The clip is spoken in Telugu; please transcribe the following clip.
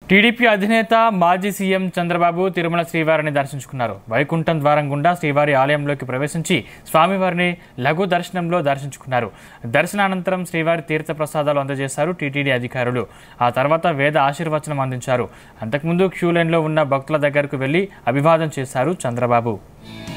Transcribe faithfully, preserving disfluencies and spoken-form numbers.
టీడీపీ అధినేత మాజీ సీఎం చంద్రబాబు తిరుమల శ్రీవారిని దర్శించుకున్నారు. వైకుంఠం ద్వారం గుండా శ్రీవారి ఆలయంలోకి ప్రవేశించి స్వామివారిని లఘు దర్శనంలో దర్శించుకున్నారు. దర్శనానంతరం శ్రీవారి తీర్థ ప్రసాదాలు అందజేశారు టీటీడీ అధికారులు. ఆ తర్వాత వేద ఆశీర్వచనం అందించారు. అంతకుముందు క్యూ లైన్లో ఉన్న భక్తుల దగ్గరకు వెళ్లి అభివాదం చేశారు చంద్రబాబు.